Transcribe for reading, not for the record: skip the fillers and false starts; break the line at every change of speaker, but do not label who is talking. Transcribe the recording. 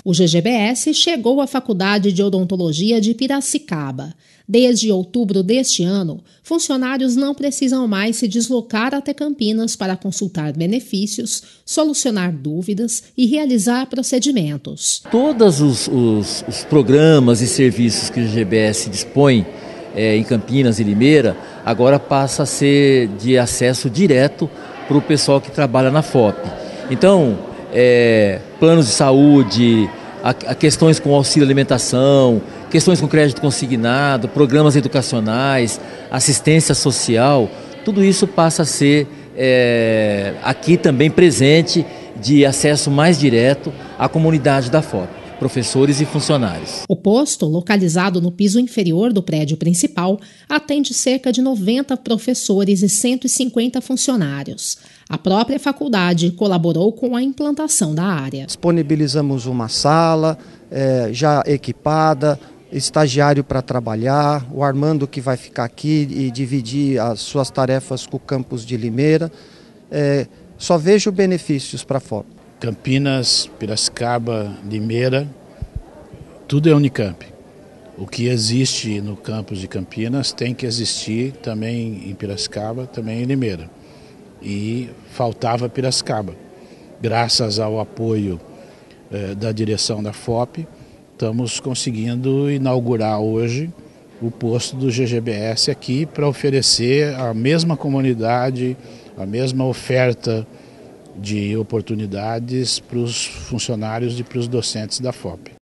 O GGBS chegou à Faculdade de Odontologia de Piracicaba. Desde outubro deste ano, funcionários não precisam mais se deslocar até Campinas para consultar benefícios, solucionar dúvidas e realizar procedimentos.
Todos os programas e serviços que o GGBS dispõe em Campinas e Limeira, agora passa a ser de acesso direto para o pessoal que trabalha na FOP. Então, planos de saúde, questões com auxílio alimentação, questões com crédito consignado, programas educacionais, assistência social, tudo isso passa a ser aqui também presente de acesso mais direto à comunidade da FOP. Professores e funcionários.
O posto, localizado no piso inferior do prédio principal, atende cerca de 90 professores e 150 funcionários. A própria faculdade colaborou com a implantação da área.
Disponibilizamos uma sala já equipada, estagiário para trabalhar, o Armando que vai ficar aqui e dividir as suas tarefas com o campus de Limeira. Só vejo benefícios para a FOP.
Campinas, Piracicaba, Limeira, tudo é Unicamp. O que existe no campus de Campinas tem que existir também em Piracicaba, também em Limeira. E faltava Piracicaba. Graças ao apoio da direção da FOP, estamos conseguindo inaugurar hoje o posto do GGBS aqui para oferecer à mesma comunidade, a mesma oferta de oportunidades para os funcionários e para os docentes da FOP.